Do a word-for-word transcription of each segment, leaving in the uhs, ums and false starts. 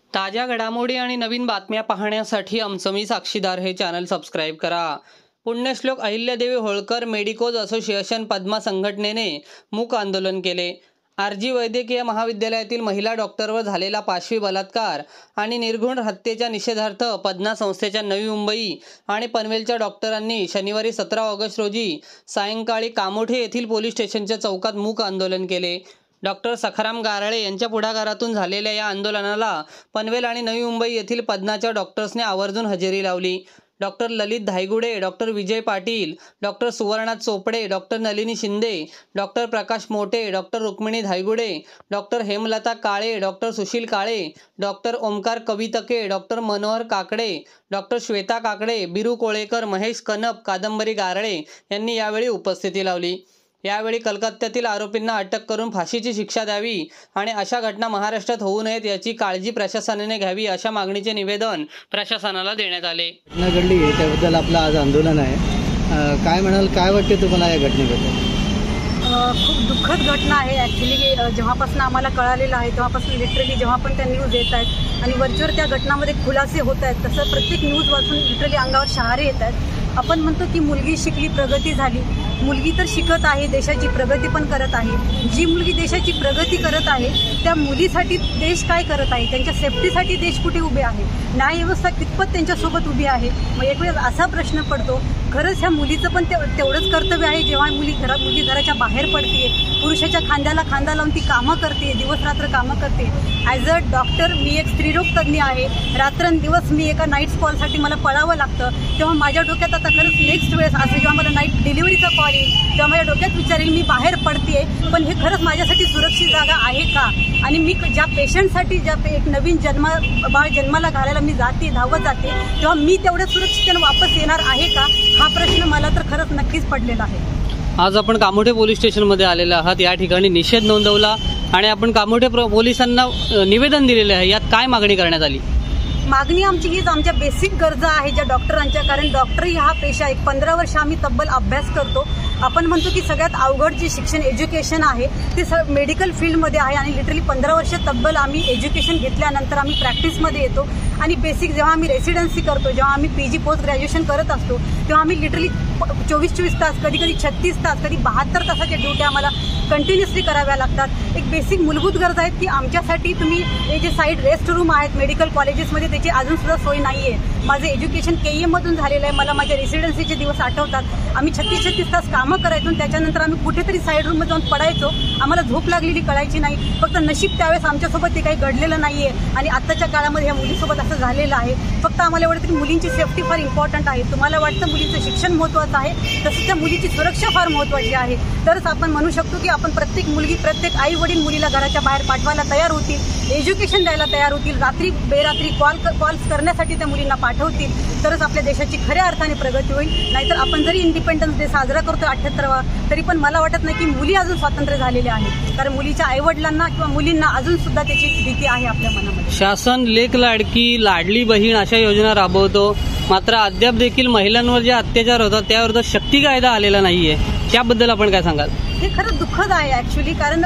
ताज्या घडामोडी आणि नवीन बातम्या पाहण्यासाठी आमचं मी साक्षीदार हे चॅनल सबस्क्राईब करा। पुण्यश्लोक अहिल्यादेवी होळकर मेडिकोज असोसिएशन पद्मा संघटनेने मूक आंदोलन केले। आरजी वैद्यकीय महाविद्यालयातील महिला डॉक्टरवर झालेला पाशवी बलात्कार आणि निर्घृण हत्येच्या निषेधार्थ पद्मा संस्थेच्या नवी मुंबई आणि पनवेलच्या डॉक्टरांनी शनिवारी सतरा ऑगस्ट रोजी सायंकाळी कामोठे येथील पोलीस स्टेशनच्या चौकात मूक आंदोलन केले। डॉक्टर सखाराम गाराळे यांच्या पुढाकारातून झालेल्या या आंदोलनाला पनवेल आणि नवी मुंबई येथील पद्माच्या डॉक्टर्सने आवर्जून हजेरी लावली। Doctor Lalit Dhaygude, doctor Vijay Patil, doctor Suvarna Chopde, doctor Nalini Shinde, doctor Prakash Mote, doctor Rukmini Dhaygude, doctor Hemlata Kale, doctor Sushil Kale, doctor Omkar Kavitke, doctor Manohar Kakade, doctor Shweta Kakade, Biru Kolekar, Mahesh Kanap, Kadambari Garle यांनी यावेळी उपस्थिती लावली। यावेळी कलकत्त्यातील आरोपींना अटक करून फाशीची शिक्षा द्यावी आणि अशा घटना महाराष्ट्रात होऊ नयेत याची काळजी प्रशासनाने घ्यावी अशा मागणीचे निवेदन प्रशासनाला देण्यात आले। घटना घडली त्याबद्दल आपलं आज आंदोलन आहे, काय म्हणाल, काय वाटते तुम्हाला या घटनेबद्दल? खूप दुःखद घटना आहे ॲक्च्युली। जेव्हापासून आम्हाला कळालेलं आहे तेव्हापासून लिटरली जेव्हा पण त्या न्यूज येत आहेत आणि वरचेवर त्या घटनामध्ये खुलासे होत आहेत तसं प्रत्येक न्यूज वाचून लिटरली अंगावर शहारे येत आहेत। आपण म्हणतो की मुलगी शिकली प्रगती झाली, मुलगी तर शिकत आहे, देशाची प्रगती पण करत आहे। जी मुलगी देशाची प्रगती करत आहे त्या मुलीसाठी देश काय करत आहे, त्यांच्या सेफ्टीसाठी देश कुठे उभे आहे, न्यायव्यवस्था कितपत त्यांच्यासोबत उभी आहे। मग एक वेळेस असा प्रश्न पडतो, खरंच ह्या मुलीचं पण तेवढंच कर्तव्य आहे जेव्हा मुली घरा मुली घराच्या बाहेर पडते, पुरुषाच्या खांद्याला खांदा लावून ती कामं करते, दिवस रात्र कामं करते। ॲज अ डॉक्टर मी एक स्त्रीरोग तज्ज्ञ आहे, रात्रंदिवस मी एका नाईट कॉलसाठी मला पळावं लागतं, तेव्हा माझ्या डोक्यात आता खरंच नेक्स्ट वेळेस असं जेव्हा मला नाईट डिलिव्हरीचा कॉल येईल तेव्हा माझ्या डोक्यात विचारेल मी बाहेर पडते पण हे खरंच माझ्यासाठी सुरक्षित जागा आहे का, आणि मी ज्या पेशंटसाठी ज्या एक नवीन जन्मा बाळ जन्माला घालायला मी जाते धावत जाते तेव्हा मी तेवढ्या सुरक्षिततेने वापस येणार आहे का, हा प्रश्न मला तर खरंच नक्कीच पडलेला आहे। आज आपण कामोठे पोलीस स्टेशनमध्ये आलेले आहात, या ठिकाणी निषेध नोंदवला आणि आपण कामोठे पोलिसांना निवेदन दिलेले आहे, यात काय मागणी करण्यात आली? मागणी आमची हीच, आमच्या बेसिक गरजा आहे ज्या डॉक्टरांच्या, कारण डॉक्टरी हा पेशा एक पंधरा वर्ष आम्ही तब्बल अभ्यास करतो। आपण म्हणतो की सगळ्यात अवघड जे शिक्षण एज्युकेशन आहे ते स मेडिकल फील्डमध्ये आहे आणि लिटरली पंधरा वर्ष तब्बल आम्ही एज्युकेशन घेतल्यानंतर आम्ही प्रॅक्टिसमध्ये येतो आणि बेसिक जेव्हा आम्ही रेसिडेन्सी करतो, जेव्हा आम्ही पी जी पोस्ट ग्रॅज्युएशन करत असतो तेव्हा आम्ही लिटरली चोवीस चोवीस तास कधी कधी छत्तीस तास कधी बहात्तर तासाच्या ड्युट्या आम्हाला कंटिन्युअसली कराव्या लागतात। एक बेसिक मूलभूत गरज आहेत की आमच्यासाठी तुम्ही हे जे साईड रेस्ट रूम आहेत मेडिकल कॉलेजेसमध्ये त्याची अजून सुद्धा सोय नाही आहे। माझं एज्युकेशन के ई एममधून झालेलं आहे, मला माझ्या रेसिडेन्सीचे दिवस आठवतात। आम्ही छत्तीस छत्तीस तास कामं करायचो आणि त्याच्यानंतर आम्ही कुठेतरी साईड रूममध्ये जाऊन पडायचो, आम्हाला झोप लागलेली कळायची नाही, फक्त नशीब त्यावेळेस आमच्यासोबत ते काही घडलेलं नाही आहे आणि आत्ताच्या काळामध्ये ह्या मुलीसोबत असं झालेलं आहे। फक्त आम्हाला एवढं तरी मुलींची सेफ्टी फार इम्पॉर्टंट आहे। तुम्हाला वाटतं मुलीचं शिक्षण महत्त्वाचं आहे, तसंच त्या मुलीची सुरक्षा फार महत्त्वाची आहे, तरच आपण म्हणू शकतो की आपण प्रत्येक मुलगी प्रत्येक आई वडील मुलीला घराच्या बाहेर पाठवायला तयार होतील, एज्युकेशन द्यायला तयार होतील, रात्री बेरात्री कॉल कॉल्स करण्यासाठी त्या मुलींना पाठवतील, तरच आपल्या देशाची खऱ्या अर्थाने प्रगती होईल। नाहीतर आपण जरी इंडिपेंडन्स डे साजरा करतो अठ्ठ्याहत्तरावा तरी पण मला वाटत नाही की मुली अजून स्वातंत्र्य झालेले आहेत, कारण मुलीच्या आईवडिलांना किंवा मुलींना अजून सुद्धा त्याची भीती आहे आपल्या मनामध्ये। शासन लेक लाडकी लाडली बहीण अशा योजना राबवतो, मात्र अद्याप देखील महिलांवर जे अत्याचार होतात त्यावर शक्ती कायदा आलेला नाहीये, त्याबद्दल आपण काय सांगाल? हे खरंच दुःखद आहे ॲक्च्युली, कारण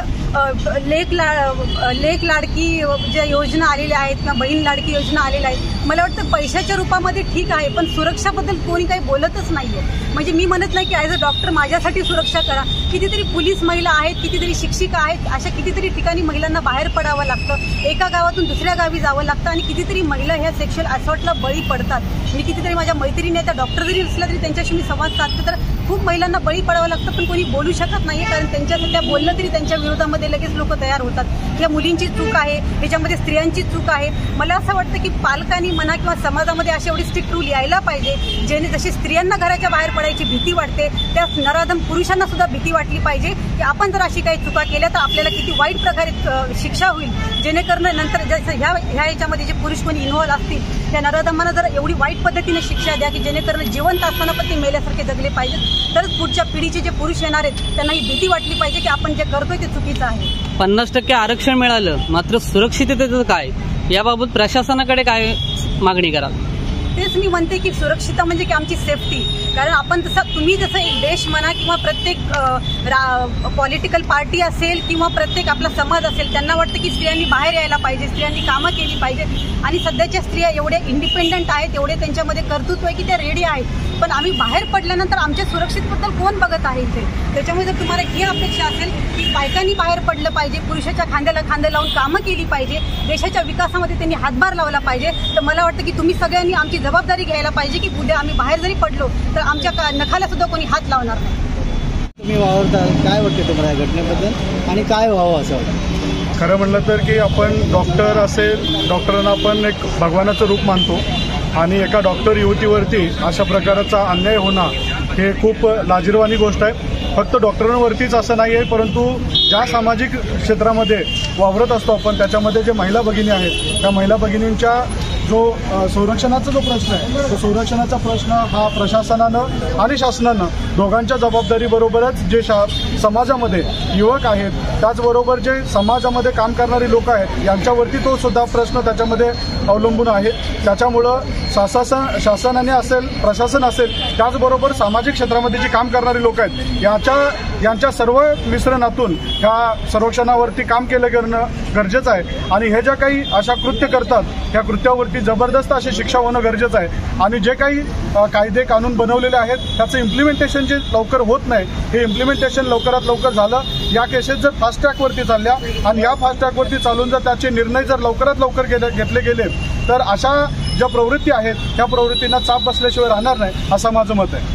लेक ला लेक लाडकी ज्या योजना आलेल्या आहेत किंवा बहीण लाडकी योजना आलेल्या आहेत, मला वाटतं पैशाच्या रूपामध्ये ठीक आहे पण सुरक्षाबद्दल कोणी काही बोलतच नाही आहे। म्हणजे मी म्हणत नाही की ॲज अ डॉक्टर माझ्यासाठी सुरक्षा करा, कितीतरी पोलीस महिला आहेत, कितीतरी शिक्षिका आहेत, अशा कितीतरी ठिकाणी महिलांना बाहेर पडावं लागतं, एका गावातून दुसऱ्या गावी जावं लागतं आणि कितीतरी महिला ह्या सेक्शुअल असॉल्टला बळी पडतात। मी कितीतरी माझ्या मैत्रिणी त्या डॉक्टर जरी असल्या तरी त्यांच्याशी मी संवाद साधते तर खूप महिलांना बळी पडावं लागतं पण कोणी बोलू शकत नाही, कारण त्यांच्या बोललं तरी त्यांच्या विरोधामध्ये लगेच लोक तयार होतात। या मुलींची चूक आहे, याच्यामध्ये स्त्रियांची चूक आहे। मला असं वाटतं की पालकांनी म्हणा किंवा समाजामध्ये असे एवढे स्ट्रिक्ट रूल यायला पाहिजे जेणे जशी स्त्रियांना घराच्या बाहेर पडायची भीती वाटते त्या नराधम पुरुषांना सुद्धा भीती वाटली पाहिजे की आपण जर अशी काही चुका केल्या तर आपल्याला किती वाईट प्रकारे शिक्षा होईल, जेणेकरून नंतर जसं ह्या ह्या याच्यामध्ये जे पुरुष कोणी इन्व्हॉल्व असतील त्या नराधमांना जर एवढी वाईट पद्धतीने शिक्षा द्या की जेणेकरून जिवंत असताना पण ते मेल्यासारखे जगले पाहिजेत, तरच पुढच्या पिढीचे जे पुरुष येणार आहेत त्यांना ही भीती वाटली पाहिजे की आपण जे करतोय ते चुकीचं आहे। पन्नास टक्के आरक्षण मिळालं मात्र सुरक्षिततेचं काय, याबाबत प्रशासनाकडे काय मागणी कराल? तेच मी म्हणते की सुरक्षितता म्हणजे की आमची सेफ्टी. कारण आपण तसं तुम्ही जसं एक देश म्हणा किंवा प्रत्येक पॉलिटिकल पार्टी असेल किंवा प्रत्येक आपला समाज असेल, त्यांना वाटतं की स्त्रियांनी बाहेर यायला पाहिजे, स्त्रियांनी कामं केली पाहिजे. आणि सध्याच्या स्त्रिया एवढ्या इंडिपेंडंट आहेत, एवढे त्यांच्यामध्ये कर्तृत्व आहे की त्या रेडी आहेत. पण आम्ही बाहेर पडल्यानंतर आमच्या सुरक्षितबद्दल कोण बघत आहे इथे? त्याच्यामुळे जर तुम्हाला ही अपेक्षा असेल की बायकांनी बाहेर पडलं पाहिजे, पुरुषाच्या खांद्याला खांदा लावून कामं केली पाहिजे, देशाच्या विकासामध्ये त्यांनी हातभार लावला पाहिजे, तर मला वाटतं की तुम्ही सगळ्यांनी आमची जबाबदारी घ्यायला पाहिजे की उद्या आम्ही बाहेर जरी पडलो तर आमच्या नखाला सुद्धा कोणी हात लावणार नाही. तुम्ही वावरता, काय वाटते तुम्हाला या घटनेबद्दल आणि काय व्हावं असं वाटतं? खरं म्हटलं तर की आपण डॉक्टर असेल, डॉक्टरांना आपण एक भगवानाचं रूप मानतो आणि एका डॉक्टर युवतीवरती अशा प्रकारचा अन्याय होणं हे खूप लाजिरवाणी गोष्ट आहे. फक्त डॉक्टरांवरतीच असं नाही आहे, परंतु ज्या सामाजिक क्षेत्रामध्ये वावरत असतो आपण त्याच्यामध्ये जे महिला भगिनी आहेत त्या महिला भगिनींच्या जो संरक्षणाचा जो प्रश्न आहे तो संरक्षणाचा प्रश्न हा प्रशासनानं आणि शासनानं दोघांच्या जबाबदारीबरोबरच जे शा समाजामध्ये युवक आहेत त्याचबरोबर जे समाजामध्ये काम करणारी लोक आहेत यांच्यावरती तो सुद्धा प्रश्न त्याच्यामध्ये अवलंबून आहे. त्याच्यामुळं शासन शासनाने असेल, प्रशासन असेल, त्याचबरोबर सामाजिक क्षेत्रामध्ये जे काम करणारी लोक आहेत याच्या यांच्या सर्व मिश्रणातून ह्या संरक्षणावरती काम केलं करणं गरजेचं आहे. आणि हे ज्या काही अशा कृत्य करतात त्या कृत्यावरती जबरदस्त अशी शिक्षा होणं गरजेचं आहे. आणि जे काही कायदे कानून बनवलेले आहेत त्याचं इम्प्लिमेंटेशन जे लवकर होत नाही हे इम्प्लिमेंटेशन लवकरात लवकर झालं. या केसेस जर फास्ट ट्रॅकवरती चालल्या आणि या फास्ट ट्रॅकवरती चालून जर त्याचे निर्णय जर लवकरात लवकर गेले घेतले गेले तर अशा ज्या प्रवृत्ती आहेत त्या प्रवृत्तींना चाप बसल्याशिवाय राहणार नाही असं माझं मत आहे.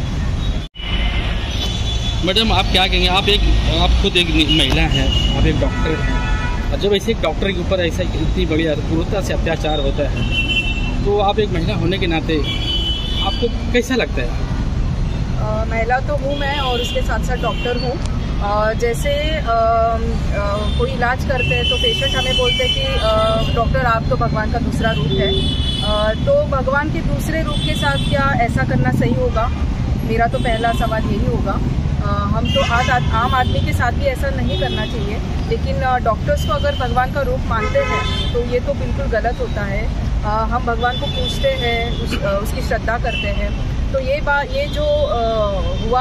मैडम, आप क्या कहेंगे? आप एक आप खुद एक महिला हैं, आप एक डॉक्टर हैं, और जब ऐसे एक डॉक्टर के ऊपर ऐसा इतनी बड़ी क्रूरता से अत्याचार होता है तो आप एक महिला होने के नाते आपको कैसा लगता है? आ, महिला तो हूँ मैं और उसके साथ साथ डॉक्टर हूँ. जैसे आ, आ, कोई इलाज करते हैं तो पेशेंट हमें बोलते हैं कि डॉक्टर आप तो भगवान का दूसरा रूप है. आ, तो भगवान के दूसरे रूप के साथ क्या ऐसा करना सही होगा? मेरा तो पहला सवाल यही होगा. आ, हम तो आज आम आदमी के साथ भी ऐसा नहीं करना चाहिए, लेकिन डॉक्टर्स को अगर भगवान का रूप मानते हैं तो ये तो बिल्कुल गलत होता है. आ, हम भगवान को पूजते हैं, उस, उसकी श्रद्धा करते हैं. तो ये बात ये जो आ, हुआ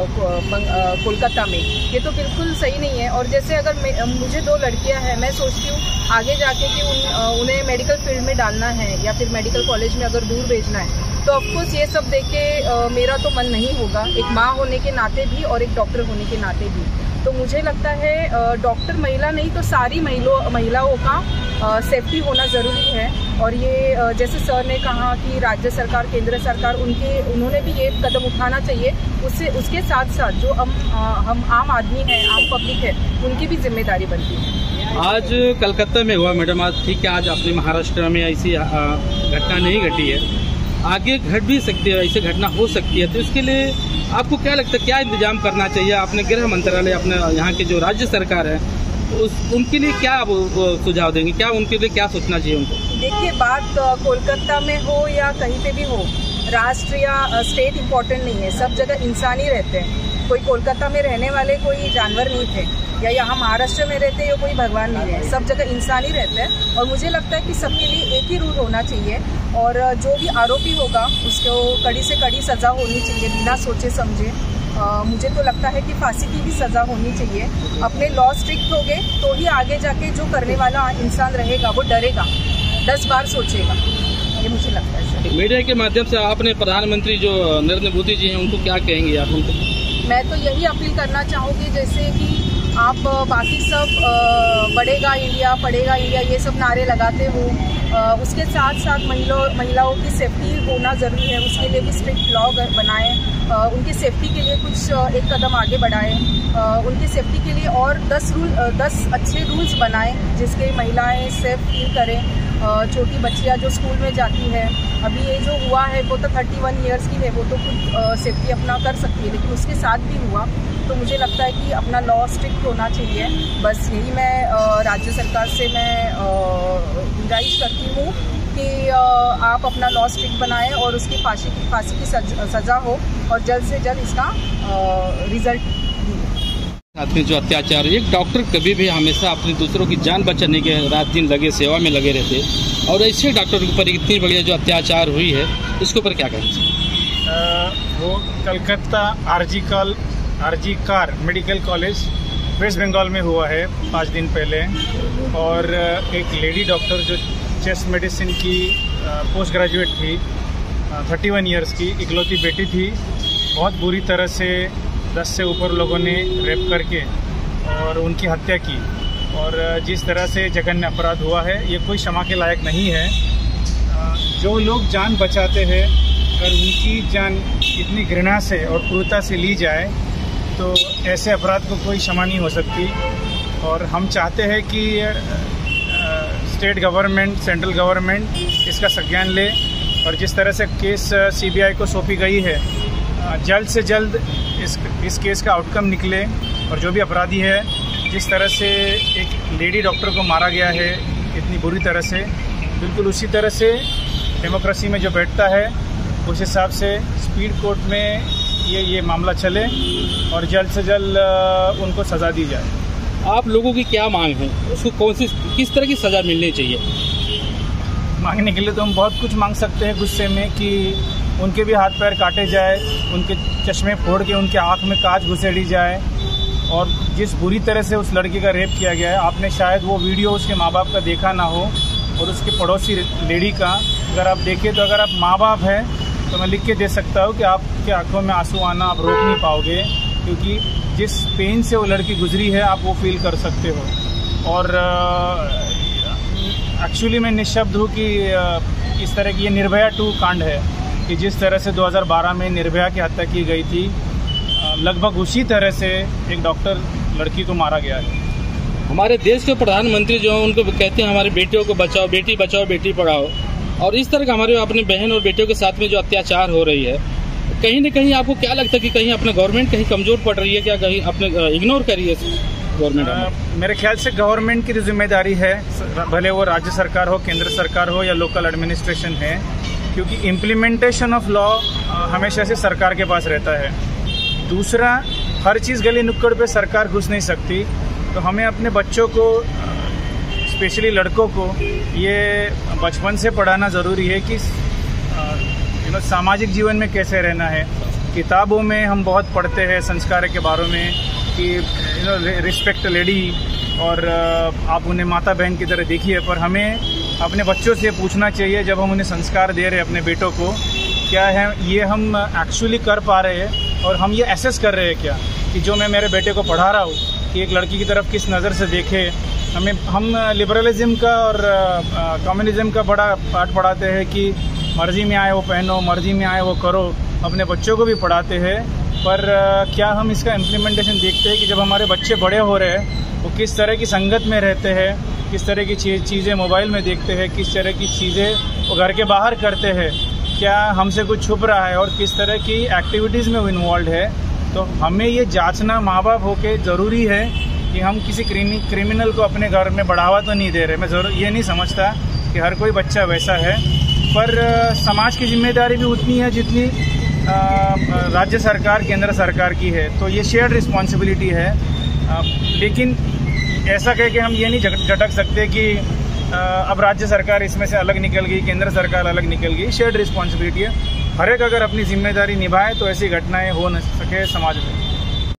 कोलकाता में ये तो बिल्कुल सही नहीं है. और जैसे अगर मुझे दो लड़कियां हैं, मैं सोचती हूँ आगे जाके कि उन, उन्हें मेडिकल फील्ड में डालना है या फिर मेडिकल कॉलेज में अगर दूर भेजना है तो ऑफकोर्स ये सब देख के मेरा तो मन नहीं होगा, एक माँ होने के नाते भी और एक डॉक्टर होने के नाते भी. तो मुझे लगता है डॉक्टर महिला नहीं तो सारी महिलाओं महिलाओं का सेफ्टी होना ज़रूरी है. और ये जैसे सर ने कहा कि राज्य सरकार, केंद्र सरकार, उनके उन्होंने भी ये कदम उठाना चाहिए. उससे उसके साथ साथ जो हम हम आम आदमी हैं, आम पब्लिक है, उनकी भी जिम्मेदारी बनती है. आज कलकत्ता में हुआ मैडम, आज ठीक है, आज अपने महाराष्ट्र में ऐसी घटना नहीं घटी है, आगे घट भी सकती है, ऐसी घटना हो सकती है. तो इसके लिए आपको क्या लगता है, क्या इंतजाम करना चाहिए? अपने गृह मंत्रालय, अपने यहाँ के जो राज्य सरकार है उस उनके लिए क्या आप सुझाव देंगे? क्या उनके लिए क्या सोचना चाहिए उनको? देखिए, बात कोलकाता में हो या कहीं पे भी हो, राष्ट्र या स्टेट इम्पोर्टेंट नहीं है. सब जगह इंसान ही रहते हैं. कोई कोलकाता में रहने वाले कोई जानवर नहीं थे, या यहाँ महाराष्ट्र में रहते या कोई भगवान नहीं है. सब जगह इंसान ही रहते हैं. और मुझे लगता है कि सबके लिए एक ही रूल होना चाहिए. और जो भी आरोपी होगा उसको कड़ी से कड़ी सज़ा होनी चाहिए, बिना सोचे समझे. Uh, मुझे तो लगता है कि फांसी की भी सज़ा होनी चाहिए. अपने लॉ स्ट्रिक्ट हो गए तो ही आगे जाके जो करने वाला इंसान रहेगा वो डरेगा, दस बार सोचेगा. ये मुझे लगता है सर. मीडिया के माध्यम से आपने प्रधानमंत्री जो नरेंद्र मोदी जी हैं उनको क्या कहेंगे आप उनको? मैं तो यही अपील करना चाहूँगी, जैसे कि आप बाकी सब बढ़ेगा इंडिया, पढ़ेगा इंडिया, ये सब नारे लगाते हो, उसके साथ साथ महिलाओं महिलाओं की सेफ्टी होना ज़रूरी है. उसके लिए भी स्ट्रिक्ट लॉ बनाएं, उनकी सेफ्टी के लिए कुछ एक कदम आगे बढ़ाएं. उनकी सेफ्टी के लिए और दस रूल दस अच्छे रूल्स बनाएं जिसके महिलाएं सेफ फील करें. छोटी बच्चियां जो स्कूल में जाती है, अभी ये जो हुआ है वो तो थर्टी वन ईयर्स की है, वो तो खुद सेफ्टी अपना कर सकती है, लेकिन उसके साथ भी हुआ तो मुझे लगता है कि अपना लॉ स्ट्रिक्ट होना चाहिए. बस यही मैं राज्य सरकार से मैं गुजारिश करती हूँ कि आप अपना लॉ स्ट्रिक्ट बनाएं और उसकी फांसी की फांसी की सज़ा हो और जल्द से जल्द इसका रिजल्ट. साथ में जो अत्याचार, एक डॉक्टर कभी भी हमेशा अपने दूसरों की जान बचाने के रात दिन लगे सेवा में लगे रहते, और ऐसे डॉक्टर के ऊपर इतनी बड़ी जो अत्याचार हुई है इसके ऊपर क्या कहेंगे? वो कलकत्ता आरजी कॉल R G Kar medical college West Bengal में हुआ है पाँच दिन पहले, और एक लेडी डॉक्टर जो चेस्ट मेडिसिन की पोस्ट ग्रेजुएट थी, थर्टी वन ईयर्स की इकलौती बेटी थी, बहुत बुरी तरह से दस से ऊपर लोगों ने रेप करके और उनकी हत्या की। और जिस तरह से जघन्य अपराध हुआ है ये कोई क्षमा के लायक नहीं है। जो लोग जान बचाते हैं अगर उनकी जान इतनी घृणा से और क्रूरता से ली जाए तो ऐसे अपराध को कोई क्षमा नहीं हो सकती। और हम चाहते हैं कि स्टेट गवर्नमेंट, सेंट्रल गवर्नमेंट इसका संज्ञान ले, और जिस तरह से केस सीबीआई को सौंपी गई है जल्द से जल्द इस इस केस का आउटकम निकले। और जो भी अपराधी है, जिस तरह से एक लेडी डॉक्टर को मारा गया है इतनी बुरी तरह से, बिल्कुल उसी तरह से डेमोक्रेसी में जो बैठता है उस हिसाब से स्पीड कोर्ट में ये ये मामला चले और जल्द से जल्द उनको सज़ा दी जाए। आप लोगों की क्या मांग है? उसको कौन सी किस तरह की सज़ा मिलनी चाहिए? मांगने के लिए तो हम बहुत कुछ मांग सकते हैं गुस्से में, कि उनके भी हाथ पैर काटे जाए, उनके चश्मे फोड़ के उनके आँख में कांच घुसेड़ी जाए। और जिस बुरी तरह से उस लड़की का रेप किया गया है, आपने शायद वो वीडियो उसके माँ बाप का देखा ना हो और उसके पड़ोसी लेडी का अगर आप देखें तो अगर आप माँ बाप हैं तो मैं लिख के दे सकता हूँ कि आपके आंखों में आंसू आना आप रोक नहीं पाओगे, क्योंकि जिस पेन से वो लड़की गुजरी है आप वो फील कर सकते हो। और एक्चुअली मैं निशब्द हूँ कि uh, इस तरह की ये निर्भया टू कांड है कि जिस तरह से दो हज़ार बारह में निर्भया की हत्या की गई थी, लगभग उसी तरह से एक डॉक्टर लड़की को मारा गया है। हमारे देश के प्रधानमंत्री जो हैं उनको कहते हैं हमारी बेटियों को बचाओ, बेटी बचाओ बेटी पढ़ाओ, और इस तरह का हमारे अपने बहन और बेटियों के साथ में जो अत्याचार हो रही है, कहीं ना कहीं आपको क्या लगता है कि कहीं अपना गवर्नमेंट कहीं कमज़ोर पड़ रही है क्या? कहीं अपने इग्नोर कर रही है गवर्नमेंट? मेरे ख्याल से गवर्नमेंट की जो जिम्मेदारी है, भले वो राज्य सरकार हो, केंद्र सरकार हो या लोकल एडमिनिस्ट्रेशन है, क्योंकि इम्प्लीमेंटेशन ऑफ लॉ हमेशा से सरकार के पास रहता है। दूसरा, हर चीज़ गली नुक्कड़ पे सरकार घुस नहीं सकती, तो हमें अपने बच्चों को, स्पेशली लड़कों को, ये बचपन से पढ़ाना ज़रूरी है कि यू नो सामाजिक जीवन में कैसे रहना है। किताबों में हम बहुत पढ़ते हैं संस्कार के बारे में कि यू नो रिस्पेक्ट लेडी और आप उन्हें माता बहन की तरह देखिए, पर हमें अपने बच्चों से पूछना चाहिए जब हम उन्हें संस्कार दे रहे हैं अपने बेटों को, क्या है ये हम एक्चुअली कर पा रहे हैं और हम ये एसेस कर रहे हैं क्या कि जो मैं मेरे बेटे को पढ़ा रहा हूँ कि एक लड़की की तरफ किस नज़र से देखे। हमें हम लिबरलिज्म का और कम्युनिज्म का बड़ा पाठ पढ़ाते हैं कि मर्जी में आए वो पहनो, मर्जी में आए वो करो, अपने बच्चों को भी पढ़ाते हैं, पर क्या हम इसका इम्प्लीमेंटेशन देखते हैं कि जब हमारे बच्चे बड़े हो रहे हैं वो किस तरह की संगत में रहते हैं, किस तरह की चीज़ें मोबाइल में देखते हैं, किस तरह की चीज़ें वो घर के बाहर करते हैं, क्या हमसे कुछ छुप रहा है और किस तरह की एक्टिविटीज़ में वो इन्वॉल्व है। तो हमें ये जांचना माँ बाप होके ज़रूरी है कि हम किसी क्रिमिनल को अपने घर में बढ़ावा तो नहीं दे रहे। मैं ज़रूर ये नहीं समझता कि हर कोई बच्चा वैसा है, पर समाज की जिम्मेदारी भी उतनी है जितनी राज्य सरकार, केंद्र सरकार की है। तो ये शेयर्ड रिस्पॉन्सिबिलिटी है, लेकिन ऐसा कह के हम ये नहीं झटक सकते कि अब राज्य सरकार इसमें से अलग निकल गई, केंद्र सरकार अलग निकल गई। शेयर्ड रिस्पॉन्सिबिलिटी है, हर एक अगर अपनी जिम्मेदारी निभाए तो ऐसी घटनाएं हो न सके समाज में।